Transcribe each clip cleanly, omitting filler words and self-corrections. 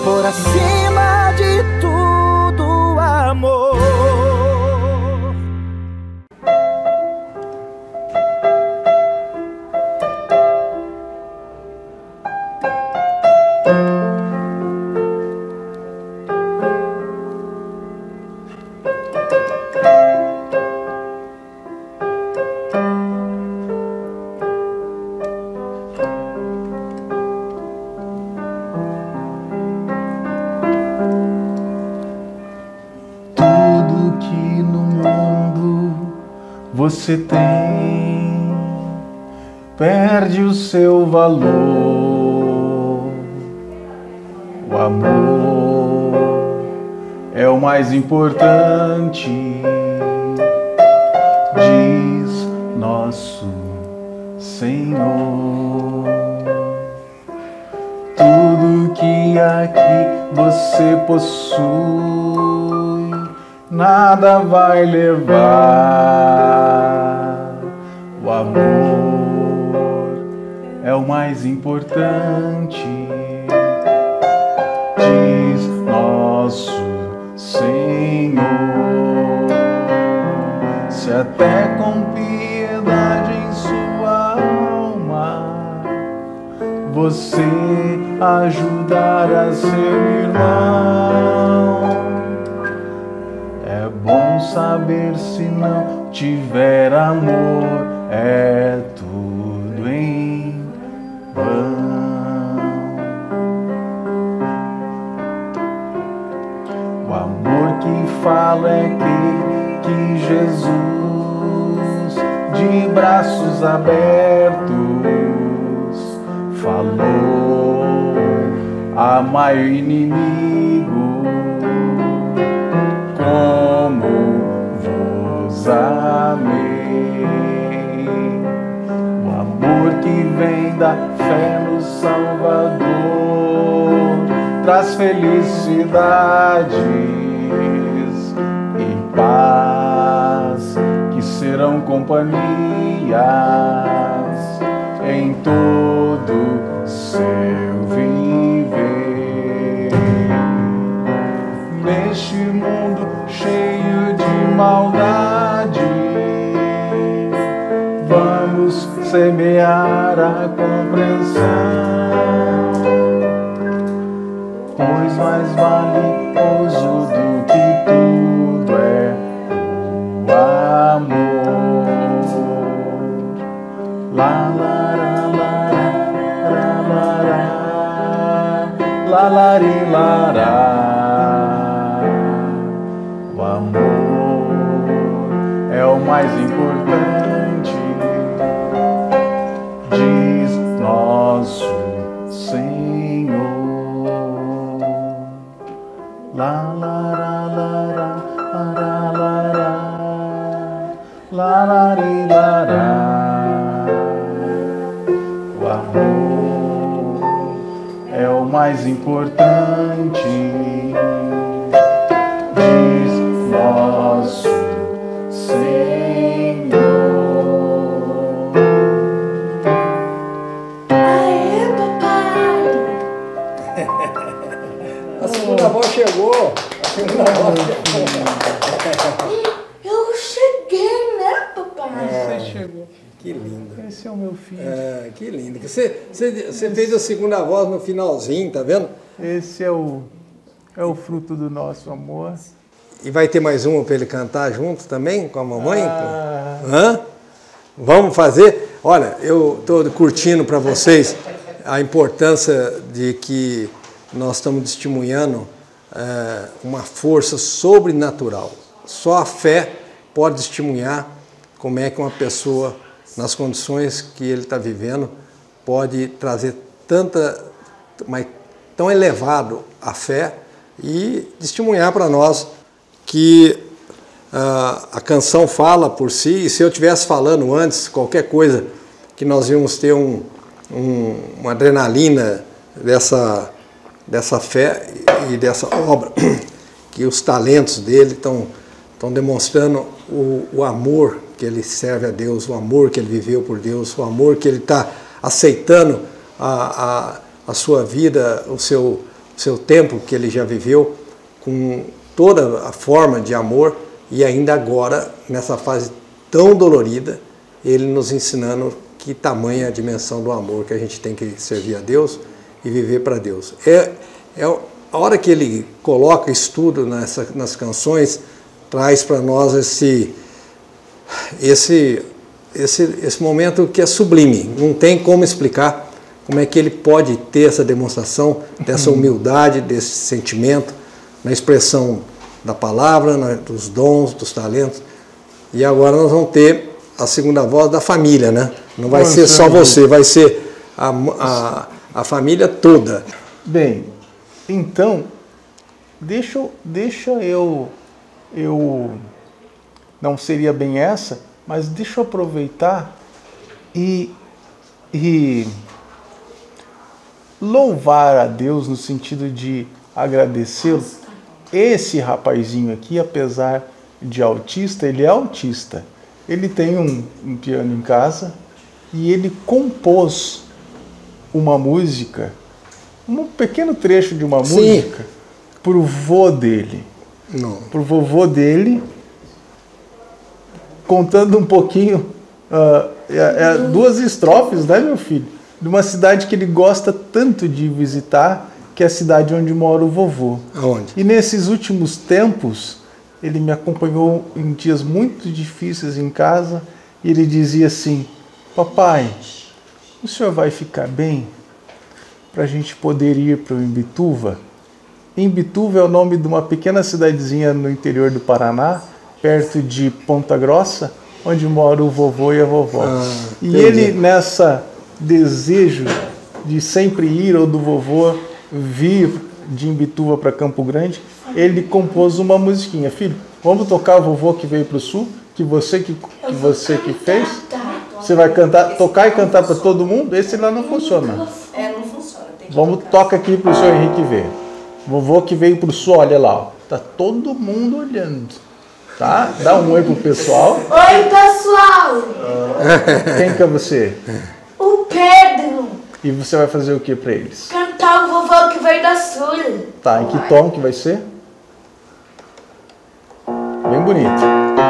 por acima de tudo, amor. Você tem, perde o seu valor. O amor é o mais importante, diz nosso Senhor. Tudo que aqui você possui, nada vai levar. O amor é o mais importante, diz nosso Senhor. Se até com piedade em sua alma você ajudar a seu irmão, é bom saber, se não tiver amor, é tudo em vão. O amor que fala é que Jesus, de braços abertos, falou: amai o inimigo como vos amei. O amor que vem da fé no Salvador traz felicidades e paz que serão companhias em todo seu viver. Neste mundo cheio de maldade, vamos semear a compreensão, pois mais valioso do que tudo é o amor. La la la la la la la la la. O amor é o mais importante, diz nosso Senhor. La la la la la la la la la. O amor é o mais importante, diz nosso Senhor. Aê, papai! A segunda voz chegou. A segunda voz chegou. Eu cheguei, né, papai? Você chegou. Que lindo. Esse é o meu filho. É, que lindo. Você fez a segunda voz no finalzinho, tá vendo? Esse é o fruto do nosso amor. E vai ter mais uma para ele cantar junto também com a mamãe? Ah. Hã? Vamos fazer? Olha, eu estou curtindo para vocês a importância de que nós estamos testemunhando uma força sobrenatural. Só a fé pode testemunhar como é que uma pessoa, nas condições que ele está vivendo, pode trazer tão elevado a fé e testemunhar para nós que a canção fala por si, e se eu estivesse falando antes, qualquer coisa, que nós íamos ter uma adrenalina dessa fé e dessa obra, que os talentos dele estão demonstrando o amor que ele serve a Deus, o amor que ele viveu por Deus, o amor que ele está aceitando a sua vida, o seu seu tempo que ele já viveu, com toda a forma de amor, e ainda agora, nessa fase tão dolorida, ele nos ensinando que tamanha a dimensão do amor que a gente tem que servir a Deus e viver para Deus. A hora que ele coloca estudo nas canções, traz para nós esse momento que é sublime. Não tem como explicar como é que ele pode ter essa demonstração dessa humildade, desse sentimento, na expressão da palavra, dos dons, dos talentos. E agora nós vamos ter a segunda voz da família, né? Não vai ser só você, vai ser a família toda. Bem, então, deixa eu não seria bem essa, mas deixa eu aproveitar e louvar a Deus no sentido de agradecê-lo. Esse rapazinho aqui, apesar de autista, ele é autista. Ele tem um piano em casa e ele compôs uma música, um pequeno trecho de uma música para o vô dele. Para o vovô dele, contando um pouquinho, 2 estrofes, né, meu filho? De uma cidade que ele gosta tanto de visitar, que é a cidade onde mora o vovô. Aonde? E nesses últimos tempos, ele me acompanhou em dias muito difíceis em casa, e ele dizia assim: papai, o senhor vai ficar bem para a gente poder ir para o Imbituva? Imbituva é o nome de uma pequena cidadezinha no interior do Paraná, perto de Ponta Grossa, onde mora o vovô e a vovó. E ele, nessa desejo de sempre ir, ou do vovô vir de Imbituva para Campo Grande, ele compôs uma musiquinha. Filho, vamos tocar o vovô que veio para o sul, que você que fez? Você vai cantar, tocar e cantar para todo mundo? Esse lá não funciona. Não funciona. Vamos, toca aqui para o senhor Henrique ver. Vovô que veio para o sul, olha lá, ó. Tá todo mundo olhando. Tá? Dá um oi pro pessoal. Oi, pessoal! Quem que é você? O Pedro! E você vai fazer o que para eles? Cantar o vovô que veio da sul. Tá, em que tom que vai ser? Bem bonito.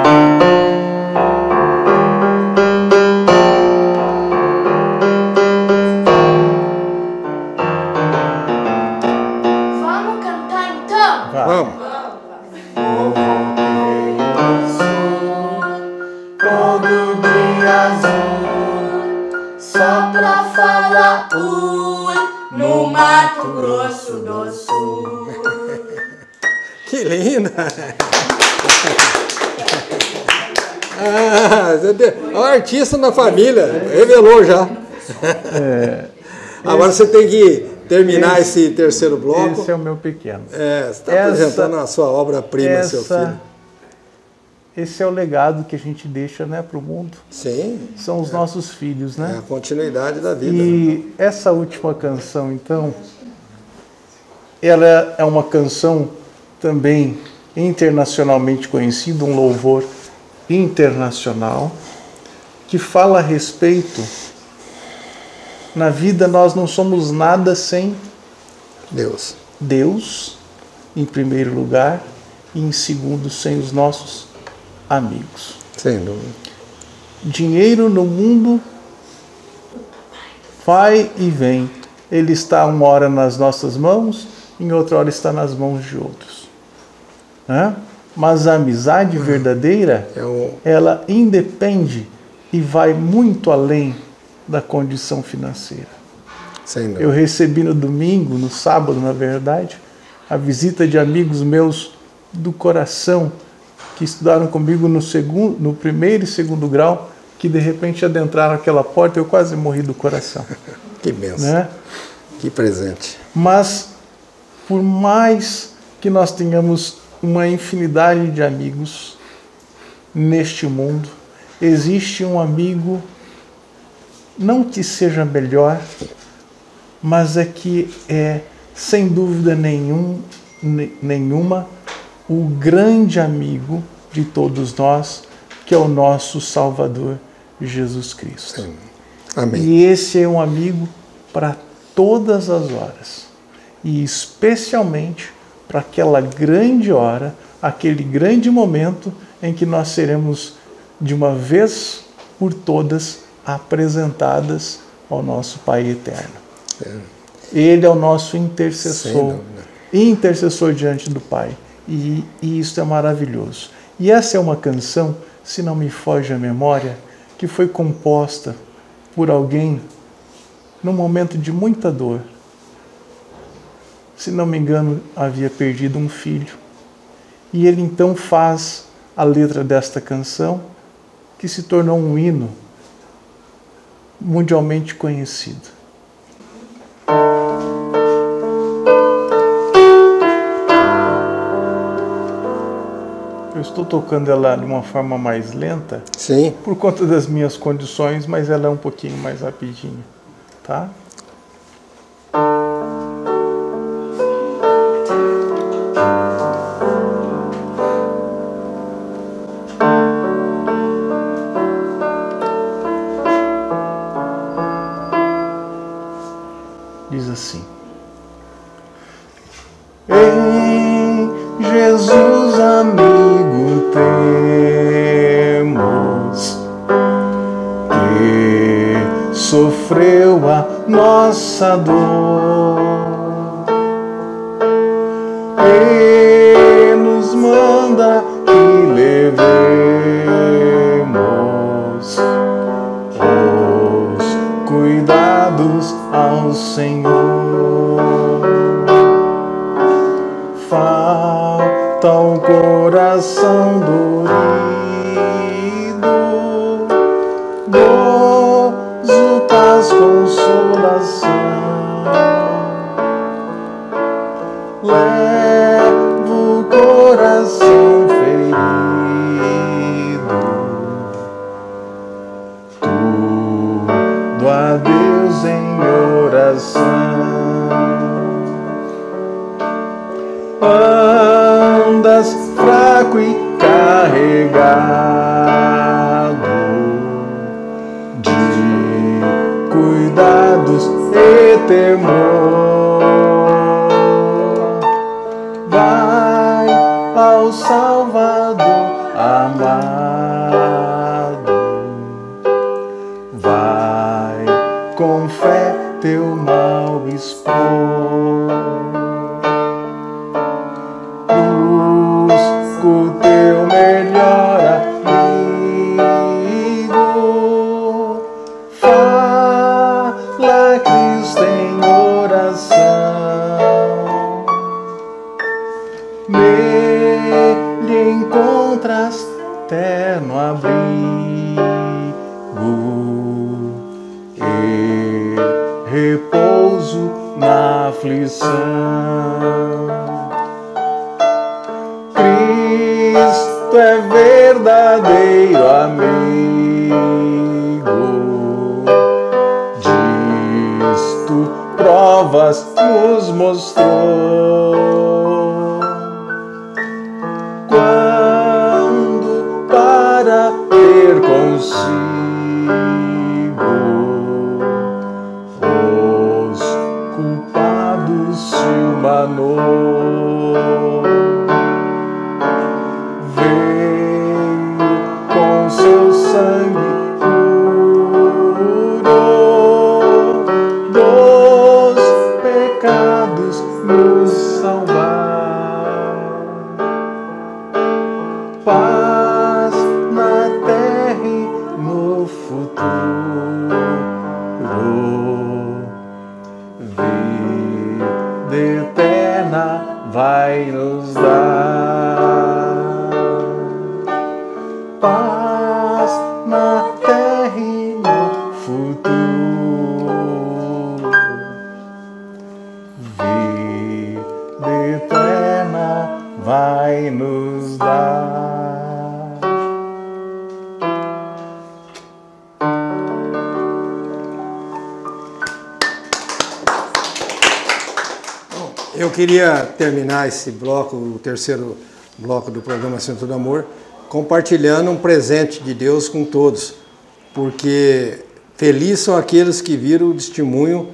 Vamos cantar então? Vai. Vamos. Todo dia azul, só pra falar no Mato Grosso do Sul. Que linda! O artista na família, revelou já. Agora você tem que terminar esse terceiro bloco. Esse é o meu pequeno. Você está apresentando a sua obra-prima, seu filho. Esse é o legado que a gente deixa, né, para o mundo. Sim. São os nossos filhos, né? É a continuidade da vida. E essa última canção, então, ela é uma canção também internacionalmente conhecida, um louvor internacional, que fala a respeito, na vida nós não somos nada sem Deus, em primeiro lugar, e em segundo, sem os nossos amigos. Sem dúvida. Dinheiro no mundo vai e vem. Ele está uma hora nas nossas mãos, em outra hora está nas mãos de outros. Né? Mas a amizade verdadeira, ela independe e vai muito além da condição financeira. Sem dúvida. Eu recebi no domingo, no sábado, na verdade, a visita de amigos meus do coração, que estudaram comigo no primeiro e segundo grau, que de repente adentraram aquela porta e eu quase morri do coração. Que bênção. Né? Que presente. Mas, por mais que nós tenhamos uma infinidade de amigos neste mundo, existe um amigo, não que seja melhor, mas é que é, sem dúvida nenhuma, o grande amigo de todos nós, que é o nosso Salvador Jesus Cristo. Amém. E esse é um amigo para todas as horas. e especialmente para aquela grande hora, aquele grande momento em que nós seremos de uma vez por todas apresentadas ao nosso Pai eterno. Ele é o nosso intercessor diante do Pai. E isso é maravilhoso. E essa é uma canção, se não me foge a memória, que foi composta por alguém num momento de muita dor. Se não me engano, havia perdido um filho. E ele então faz a letra desta canção, que se tornou um hino mundialmente conhecido. Eu estou tocando ela de uma forma mais lenta, Sim. por conta das minhas condições, mas ela é um pouquinho mais rapidinha, tá? Diz assim: em Jesus, amigo, temos que sofreu a nossa dor e nos manda que levemos os cuidados ao Senhor. Falta o coração dorido, gozo, paz, consolação. Leva o coração ferido, tudo a Deus em oração. Andas fraco e carregado de cuidados e temor. Vai ao Salvador amado, vai com fé teu mal expor. Busca o teu melhor amigo, fala Cristo em oração, nele encontras terno abrigo e repouso na aflição. Cristo é verdadeiro amigo, disto provas nos mostrou. Quando para ter consigo os culpados se humanou, com seu sangue curou, dos pecados nos salvar. Paz na terra e no futuro, vida eterna vai nos dar. Paz na terra e no futuro, vida eterna vai nos dar. Eu queria terminar esse bloco, o terceiro bloco do programa Centro do Amor, compartilhando um presente de Deus com todos, porque felizes são aqueles que viram o testemunho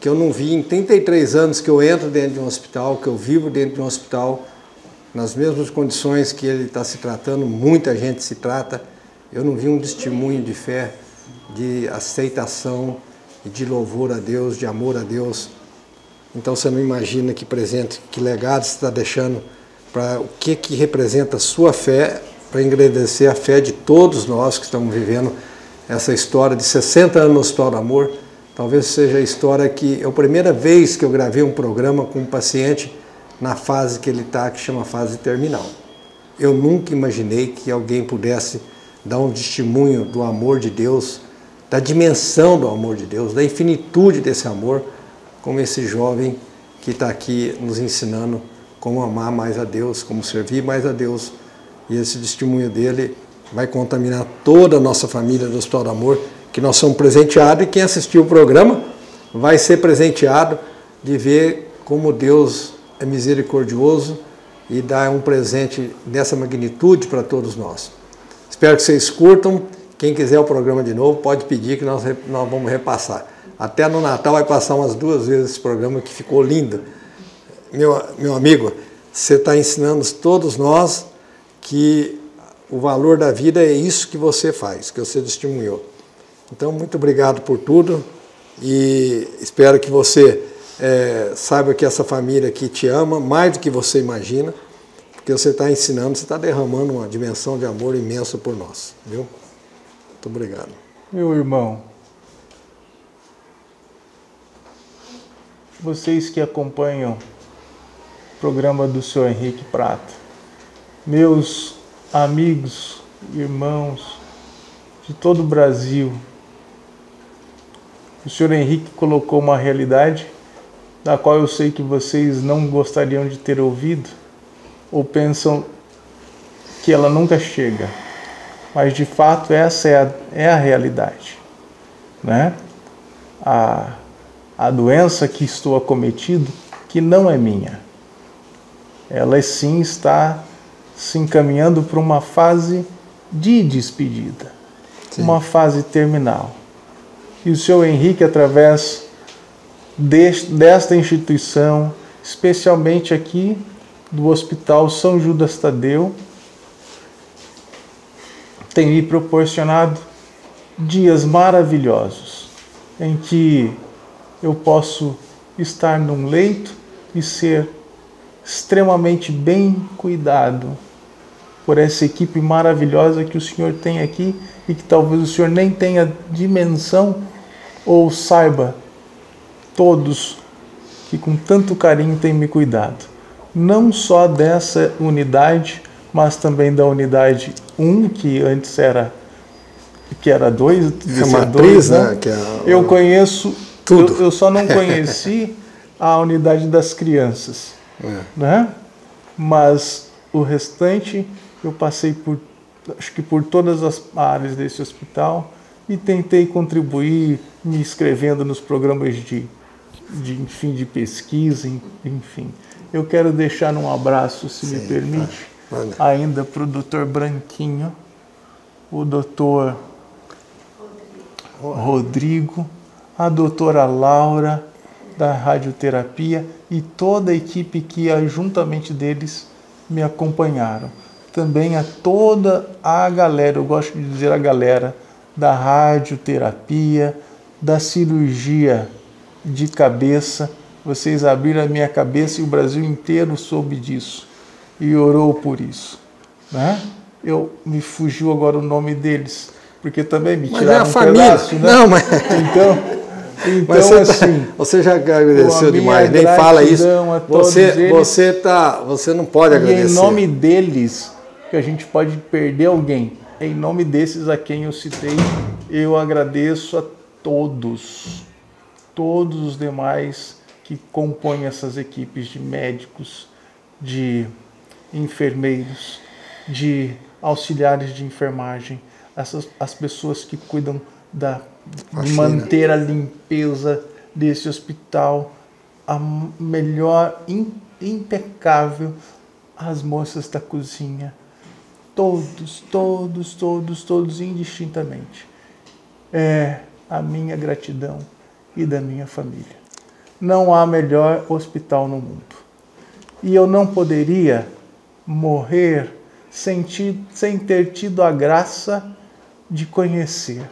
que eu não vi em 33 anos que eu entro dentro de um hospital, que eu vivo dentro de um hospital, nas mesmas condições que ele está se tratando, muita gente se trata. Eu não vi um testemunho de fé, de aceitação e de louvor a Deus, de amor a Deus. Então você não imagina que presente, que legado você está deixando, para o que representa a sua fé, para engrandecer a fé de todos nós que estamos vivendo essa história de 60 anos no Hospital do Amor. Talvez seja a história que é a primeira vez que eu gravei um programa com um paciente na fase que ele está, que chama fase terminal. Eu nunca imaginei que alguém pudesse dar um testemunho do amor de Deus, da dimensão do amor de Deus, da infinitude desse amor, como esse jovem que está aqui nos ensinando como amar mais a Deus, como servir mais a Deus. E esse testemunho dele vai contaminar toda a nossa família do Hospital do Amor, que nós somos presenteados, e quem assistiu o programa vai ser presenteado de ver como Deus é misericordioso e dá um presente dessa magnitude para todos nós. Espero que vocês curtam. Quem quiser o programa de novo, pode pedir que nós vamos repassar. Até no Natal vai passar umas 2 vezes esse programa, que ficou lindo. Meu amigo, você está ensinando todos nós que o valor da vida é isso que você faz, que você testemunhou. Então, muito obrigado por tudo e espero que você saiba que essa família aqui te ama mais do que você imagina, porque você está ensinando, você está derramando uma dimensão de amor imensa por nós, viu? Muito obrigado. Meu irmão, vocês que acompanham o programa do Sr. Henrique Prata, meus amigos, irmãos de todo o Brasil, o Sr. Henrique colocou uma realidade da qual eu sei que vocês não gostariam de ter ouvido ou pensam que ela nunca chega, mas de fato essa é a realidade, né? A doença que estou acometido, que não é minha, ela sim está se encaminhando para uma fase de despedida, sim, uma fase terminal. E o Sr. Henrique, através desta instituição, especialmente aqui do Hospital São Judas Tadeu, tem me proporcionado dias maravilhosos em que eu posso estar num leito e ser extremamente bem cuidado por essa equipe maravilhosa que o Senhor tem aqui e que talvez o Senhor nem tenha dimensão ou saiba todos que com tanto carinho têm me cuidado. Não só dessa unidade, mas também da unidade 1, que antes era 2, é matriz, né? Eu conheço tudo. Eu só não conheci a unidade das crianças, né? Mas o restante eu passei acho que por todas as áreas desse hospital e tentei contribuir, me inscrevendo nos programas de pesquisa, enfim. Eu quero deixar um abraço, se me permite, ainda para o Dr. Branquinho, o Dr. Rodrigo, a doutora Laura, da radioterapia, e toda a equipe que, juntamente deles, me acompanharam. Também a toda a galera, eu gosto de dizer a galera, da radioterapia, da cirurgia de cabeça. Vocês abriram a minha cabeça e o Brasil inteiro soube disso e orou por isso, né? Me fugiu agora o nome deles, porque também me tiraram um pedaço, né? Não, mas... Então assim, você já agradeceu demais, nem fala isso. Você não pode agradecer. E em nome deles, que a gente pode perder alguém, em nome desses a quem eu citei, eu agradeço a todos os demais que compõem essas equipes de médicos, de enfermeiros, de auxiliares de enfermagem, as pessoas que cuidam de manter a limpeza desse hospital, a melhor, impecável, as moças da cozinha, todos, indistintamente. É a minha gratidão e da minha família. não há melhor hospital no mundo. E eu não poderia morrer sem ter tido a graça de conhecer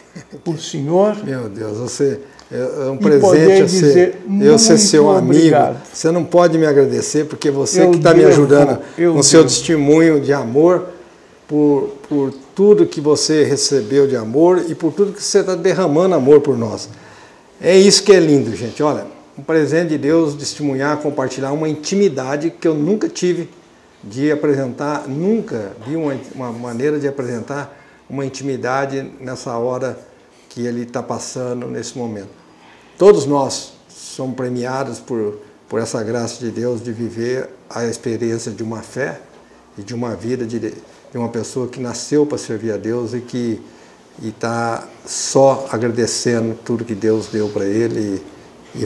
o Senhor. Meu Deus, você é um E presente poder a ser, dizer ser seu amigo. obrigado. Você não pode me agradecer, porque você Eu que está me devo, ajudando eu com seu devo. testemunho de amor, por tudo que você recebeu de amor e por tudo que você está derramando amor por nós. É isso que é lindo, gente. Olha, um presente de Deus, testemunhar, compartilhar uma intimidade que eu nunca tive de apresentar, nunca vi uma maneira de apresentar uma intimidade nessa hora que ele está passando nesse momento. Todos nós somos premiados por essa graça de Deus de viver a experiência de uma fé e de uma vida de uma pessoa que nasceu para servir a Deus e que está só agradecendo tudo que Deus deu para ele e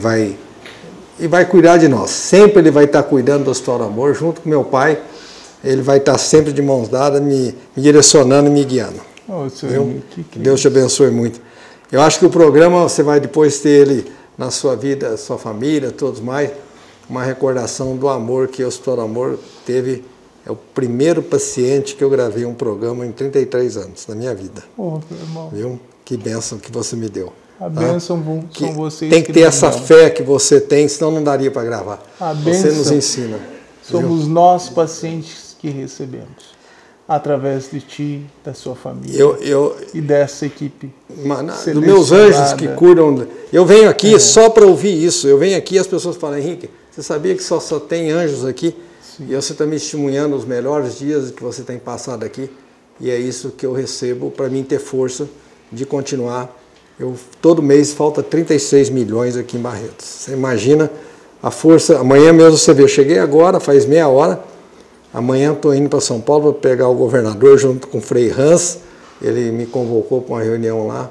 vai cuidar de nós. Sempre ele vai estar cuidando do Hospital do Amor, junto com meu pai. Ele vai estar sempre de mãos dadas, me direcionando e me guiando. Oh, Senhor, Que Deus te abençoe muito. Eu acho que o programa, você vai depois ter ele na sua vida, sua família, todos mais, uma recordação do amor que o Hospital do Amor teve. É o primeiro paciente que eu gravei um programa em 33 anos na minha vida. Oh, meu irmão. Viu? Que bênção que você me deu. A bênção são vocês tem que ter nos essa dão. fé que você tem, senão não daria para gravar. A Você bênção nos ensina. somos nós, pacientes, que recebemos. Através de ti, da sua família e dessa equipe. Dos meus anjos que curam. Eu venho aqui só para ouvir isso. Eu venho aqui e as pessoas falam, Henrique, você sabia que só tem anjos aqui? Sim. E você está me testemunhando os melhores dias que você tem passado aqui. E é isso que eu recebo para mim ter força de continuar. Todo mês falta 36 milhões aqui em Barretos. Você imagina a força. Amanhã mesmo você vê, eu cheguei agora, faz meia hora. Amanhã estou indo para São Paulo para pegar o governador junto com o Frei Hans. Ele me convocou para uma reunião lá.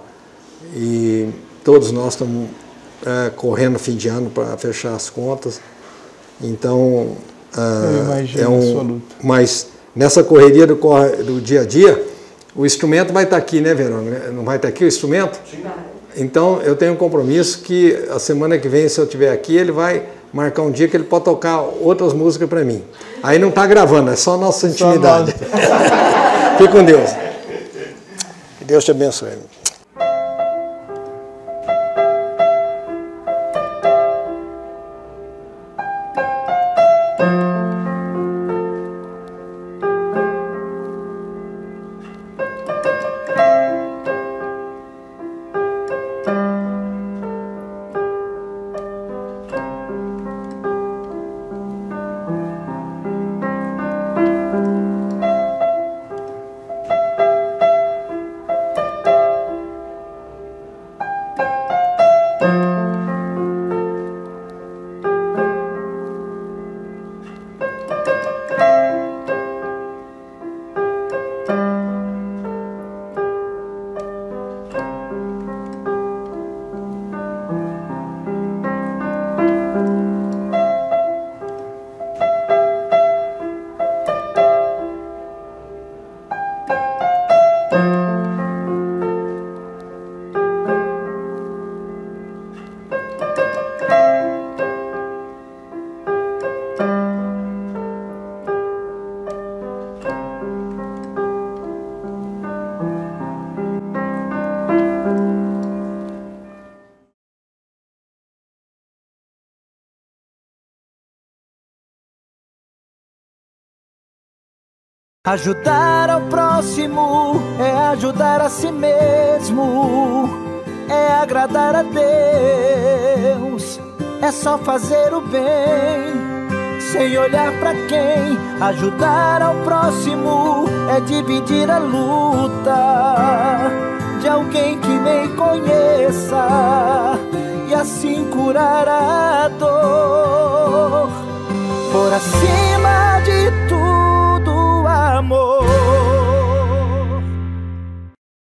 E todos nós estamos correndo fim de ano para fechar as contas. Então, eu imagino a sua luta. Mas nessa correria do dia a dia, o instrumento vai estar aqui, né, Verônica? Não vai estar aqui o instrumento? Sim. Então, eu tenho um compromisso que a semana que vem, se eu estiver aqui, ele vai marcar um dia que ele pode tocar outras músicas para mim. Aí não está gravando, é só nossa intimidade. Fique com Deus. Que Deus te abençoe. Ajudar ao próximo é ajudar a si mesmo, é agradar a Deus, é só fazer o bem, sem olhar pra quem. Ajudar ao próximo é dividir a luta de alguém que nem conheça e assim curar a dor. Por assim